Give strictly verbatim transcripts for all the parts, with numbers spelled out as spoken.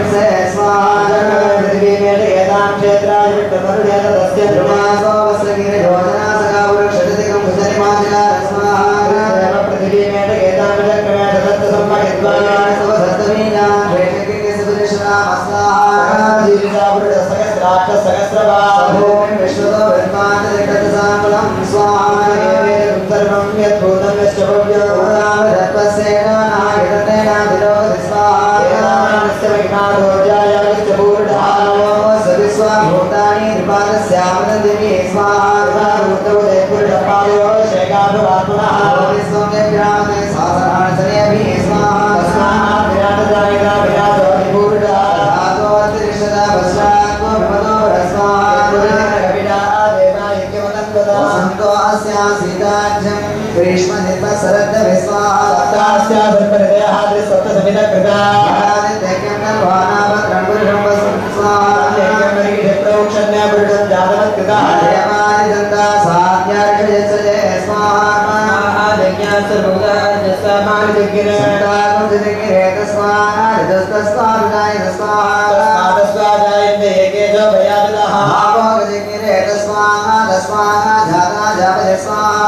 से स्वाहा पृथ्वी में एतां क्षेत्राय विष्णुमरुदेत तस्य ध्रुवासो वस्त्रगिरि योजना सगा वृक्षदिकं भुजनिमाजिना स्वाहा पृथ्वी में एतां चक्रमे सत्त सम्महित्वा सवसत्तमीना शेषकिके सुदिशना स्वाहा जीविता वृष सहस्राक्ष सहस्रवाहो विश्वतो विद्वान् जगत् सामलं स्वाहा सर्वं यद्भूतं यश्च भव्यो तत्पस्येन नायतेन विरोध स्वाहा नस्य विघ्नारोग्याय विश्च पूर्णधारो सविस्वाभूतानि त्रिपादस्यामनन्दिनी स्वाहा भूतोदे पुरुषपादो शेखाभवात्मनः विश्वं यज्ञाने शासनार्चनेभिः स्वाहा तस्मात् विराटजायिता विराजो विपूर्णः धातो अन्तरिक्षदा वस्त्रात्मो विमतो रस्वाहा कविता देवा यज्ञवतन्वता सन्तो अस्या सीताज्यं ग्रीष्मनिर्भसरद्ध विस्वाहा सप्तास्या सर्पहृदयः त्रिसप्तसमितकृता यज्ञं नर्वाणावत्रं पुरुषं वसुं स्वाहा यज्ञं मरीक्षिप्रोक्षण्य पुरुषं जातवत्कृतः देवानि दन्ता साध्यार्षयस्वजे स्वाहा यज्ञात् सर्वभूतानि जग्गिरे सन्ताकं जग्गिरे तस्मात् रजस्तस्मादुदाय तस्मात् तस्मादायन्ते एकेजो भयादः भावो जग्गिरे तस्मात् तस्मात् जाता जापय स्वाहा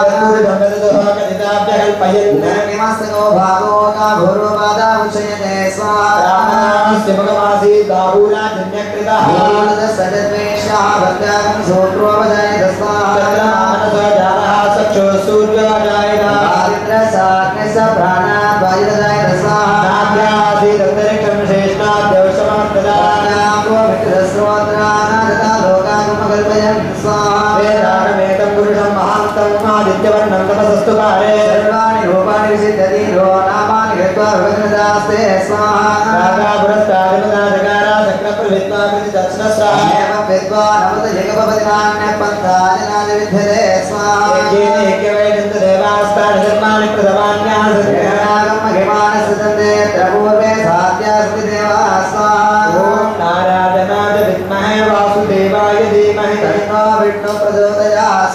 कल्पयन्नमस्तको भावो का भूर्वपादा उच्यते स्वाहा भगवासी बाहुला जन्यकृतः सदद्वेषः भक्तां सोत्रोपजायत स्वाहा मनसो जातः सक्षो सूर्योजायत आदित्रसाग्निस प्राणात् वायुजायत स्वाहा नाभ्यासीदन्तरिक्षं श्रेष्ठाद्यौषमस्तदानाको विकृतस्रोत्रानादता लोकागमकल्पयन् स्वाहा वेदागमेतं पुरुषं महान्तं आदित्यवर्णं तपसस्तु काले सर्वाणि रूपाणि विसिद्धति रो नामानि कृत्वा भगवन्दास्ते स्वाहा रागा पुरस्तादिमदाधकारा चक्रप्रविद्वा प्रतिदर्शनस्राः एवं विद्वा नमत जगपतिनान्य पन्थाजनाज विद्यते स्वाहा यज्ञेन यज्ञवैजन्त देवास्तानि धर्माणि प्रथमान्याः सत्यनागं महिमानः सतन्ते त्रिपूर्वे साध्यास्ति देवाः स्वाहा ॐ नारायणाय विद्महे वासुदेवाय धीमहि तन्नो विष्णुः प्रचोदयात्